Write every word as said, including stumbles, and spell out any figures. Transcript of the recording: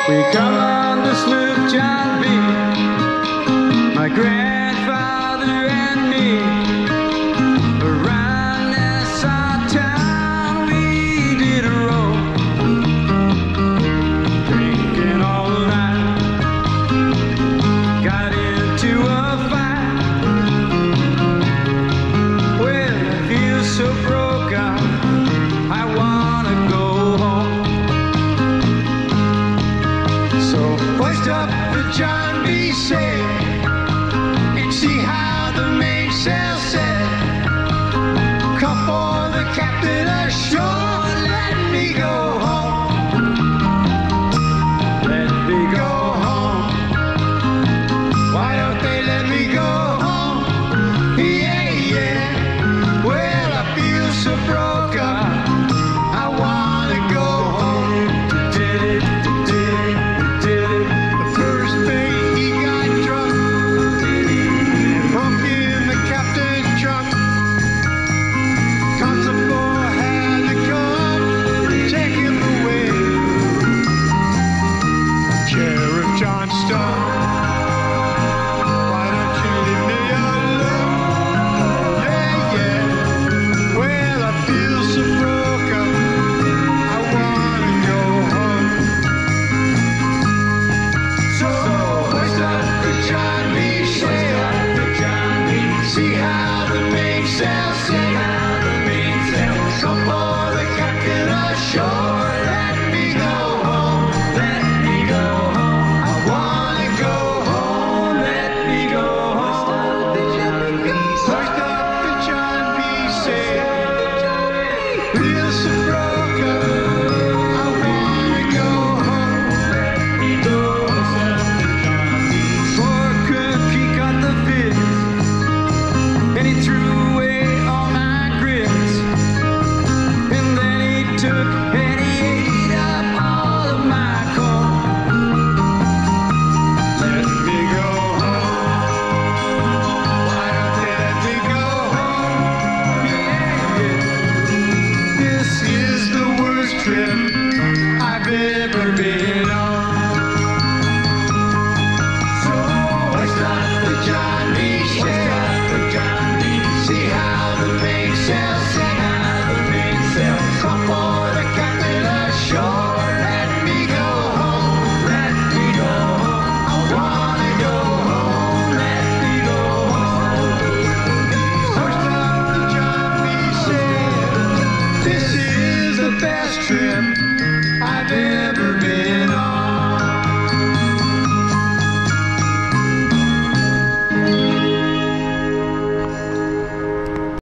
We come on the sloop John B, my grandfather and me. Around Nassau town we did a roll, drinking all night. Got into a fight. Well, I feel so broke out, I wanna go home. So hoist up the John B sail and see how the mainsail set. Come for the captain ashore, let me go home. Let me go home. Why don't they let me go home? Yeah, yeah. Well, I feel so broke up, I wanna go home. Did it, did it, did it. The first thing he got drunk, broke in the captain's trunk. Constable had to come, take him away. Sheriff Johnston, why don't you leave me alone? Yeah, yeah. Well, I feel so broke up, I wanna go home. So hoist up the John B sail, see how the mainsail set. Come for the captain ashore, let me go home. Let me go home. I wanna go home. Let me go home. Hoist up the John B sail, feel so broke up, I wanna go home. Let me go home. Poor cook, he got the fits, and he threw away all my grits. And then he took and he ate up all of my corn. Let me go home. Why don't they let me go home? Yeah, yeah. This is the worst trip I've ever